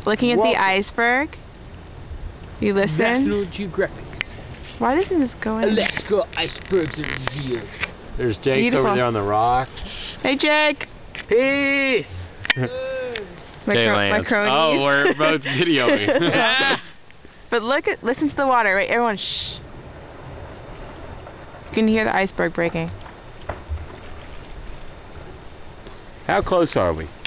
looking at the iceberg. You listen. National Geographic. Why doesn't this go in? Alaska icebergs in view. There's Jake Beautiful. over there on the rock. Hey, Jake. Peace. My cronies. Oh, we're both videoing. But listen to the water, right? Everyone, shh. You can hear the iceberg breaking. How close are we?